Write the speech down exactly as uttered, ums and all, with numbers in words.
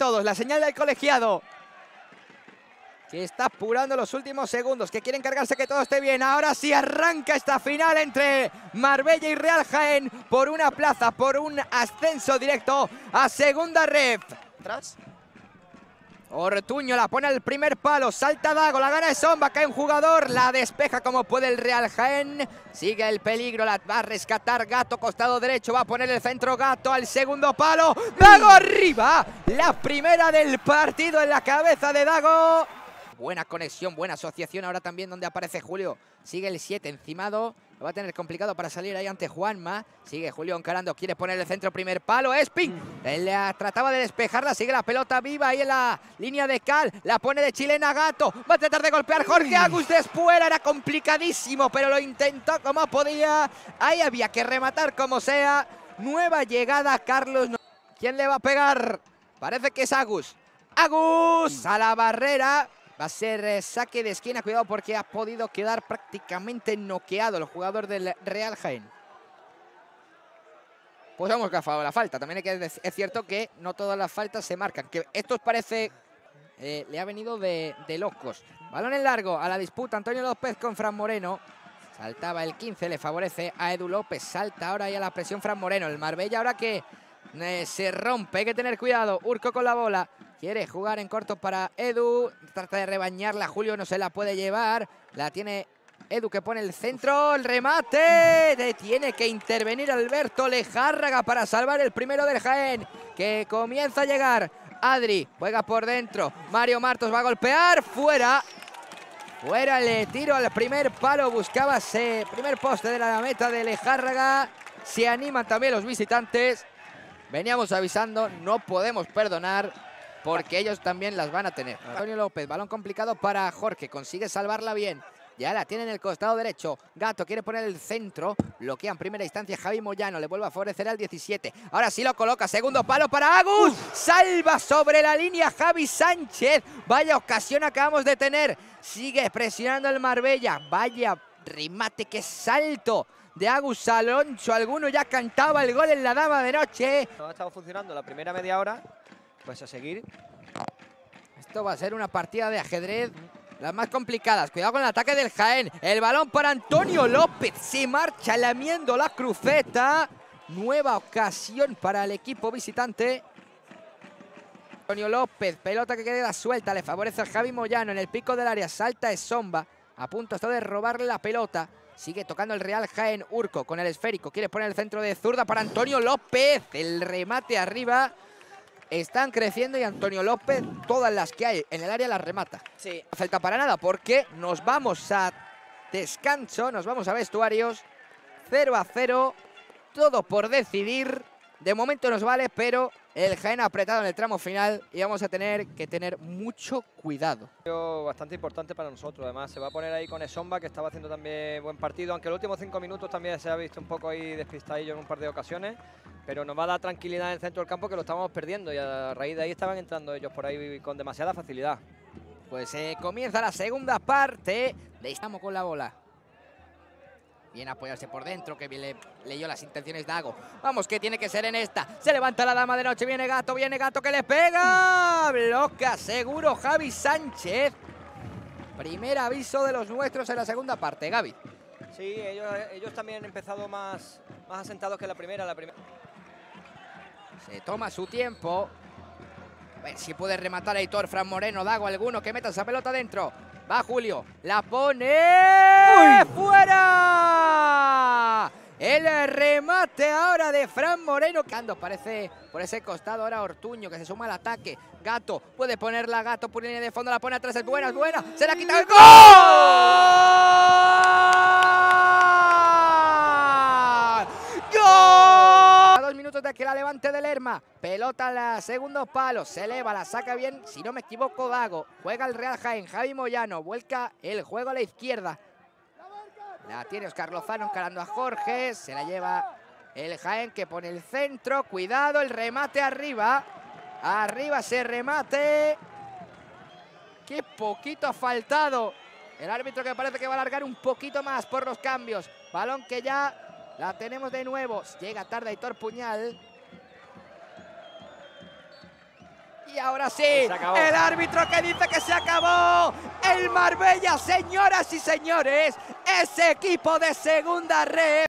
todos, la señal del colegiado, que está apurando los últimos segundos, que quiere encargarse que todo esté bien. Ahora sí arranca esta final entre Marbella y Real Jaén por una plaza, por un ascenso directo a segunda ref. Atrás. Ortuño la pone al primer palo, salta Dago, la gana Esomba, cae un jugador, la despeja como puede el Real Jaén. Sigue el peligro, la va a rescatar Gato, costado derecho, va a poner el centro Gato al segundo palo. Dago arriba, la primera del partido en la cabeza de Dago. Buena conexión, buena asociación ahora también donde aparece Julio. Sigue el siete encimado. Lo va a tener complicado para salir ahí ante Juanma. Sigue Julio encarando, quiere poner el centro, primer palo. Espin, mm. Él trataba de despejarla, sigue la pelota viva ahí en la línea de cal. La pone de chilena Gato. Va a tratar de golpear Jorge Agus después. Era complicadísimo, pero lo intentó como podía. Ahí había que rematar como sea. Nueva llegada, Carlos. ¿Quién le va a pegar? Parece que es Agus. Agus a la barrera. Va a ser eh, saque de esquina, cuidado porque ha podido quedar prácticamente noqueado el jugador del Real Jaén. Pues hemos gafado la falta. También hay que decir, es cierto que no todas las faltas se marcan. Que esto os parece, eh, le ha venido de, de locos. Balón en largo a la disputa Antonio López con Fran Moreno. Saltaba el quince, le favorece a Edu López. Salta ahora ya la presión Fran Moreno. El Marbella ahora que eh, se rompe, hay que tener cuidado. Urco con la bola. Quiere jugar en corto para Edu. Trata de rebañarla. Julio no se la puede llevar. La tiene Edu que pone el centro. El remate. De, tiene que intervenir Alberto Lejárraga para salvar el primero del Jaén. Que comienza a llegar. Adri juega por dentro. Mario Martos va a golpear. Fuera. Fuera el tiro al primer palo. Buscaba ese primer poste de la meta de Lejárraga. Se animan también los visitantes. Veníamos avisando. No podemos perdonar, porque ellos también las van a tener. Antonio López, balón complicado para Jorge. Consigue salvarla bien. Ya la tiene en el costado derecho. Gato quiere poner el centro. Bloquea en primera instancia Javi Moyano. Le vuelve a favorecer al diecisiete. Ahora sí lo coloca. Segundo palo para Agus. Uf. Salva sobre la línea Javi Sánchez. Vaya ocasión acabamos de tener. Sigue presionando el Marbella. Vaya remate, qué salto de Agus Alonso. Alguno ya cantaba el gol en la dama de noche. No ha estado funcionando la primera media hora. Pues a seguir. Esto va a ser una partida de ajedrez, las más complicadas. Cuidado con el ataque del Jaén. El balón para Antonio López. Se marcha lamiendo la cruceta. Nueva ocasión para el equipo visitante. Antonio López, pelota que queda suelta. Le favorece a Javi Moyano en el pico del área. Salta Esomba. A punto está de robarle la pelota. Sigue tocando el Real Jaén. Urco con el esférico. Quiere poner el centro de zurda para Antonio López. El remate arriba. Están creciendo y Antonio López, todas las que hay en el área las remata. Sí. No falta para nada porque nos vamos a descanso, nos vamos a vestuarios. cero a cero, todo por decidir. De momento nos vale, pero el Jaén ha apretado en el tramo final y vamos a tener que tener mucho cuidado. Bastante importante para nosotros. Además, se va a poner ahí con Esomba, que estaba haciendo también buen partido. Aunque los últimos cinco minutos también se ha visto un poco ahí despistadillo en un par de ocasiones. Pero nos va a dar tranquilidad en el centro del campo, que lo estábamos perdiendo. Y a raíz de ahí estaban entrando ellos por ahí con demasiada facilidad. Pues eh, comienza la segunda parte. De estamos con la bola. Bien apoyarse por dentro, que bien le, leyó las intenciones de Dago. Vamos, que tiene que ser en esta. Se levanta la dama de noche, viene Gato, viene Gato que le pega. Bloca seguro Javi Sánchez. Primer aviso de los nuestros en la segunda parte, Gaby. Sí, ellos, ellos también han empezado más, más asentados que la primera. La primera. Se toma su tiempo. A ver si puede rematar a Aitor, Fran Moreno, Dago, alguno que meta esa pelota dentro. Va Julio, la pone. ¡Uy! ¡Fuera! El remate ahora de Fran Moreno. Cando parece por ese costado ahora Ortuño, que se suma al ataque. Gato, puede ponerla Gato por línea de fondo, la pone atrás, es buena, es buena. Se la quita el gol. ¡Gol! A dos minutos de que la levante de Lerma. Pelota al segundo palo, se eleva, la saca bien, si no me equivoco, Dago. Juega el Real Jaén, Javi Moyano, vuelca el juego a la izquierda. La tiene Oscar Lozano encarando a Jorge, se la lleva el Jaén que pone el centro, cuidado, el remate arriba. Arriba ese remate. Qué poquito ha faltado. El árbitro que parece que va a alargar un poquito más por los cambios. Balón que ya la tenemos de nuevo. Llega tarde Aitor Puñal. Y ahora sí, Se acabó. el árbitro que dice que se acabó. El Marbella, señoras y señores, ese equipo de segunda red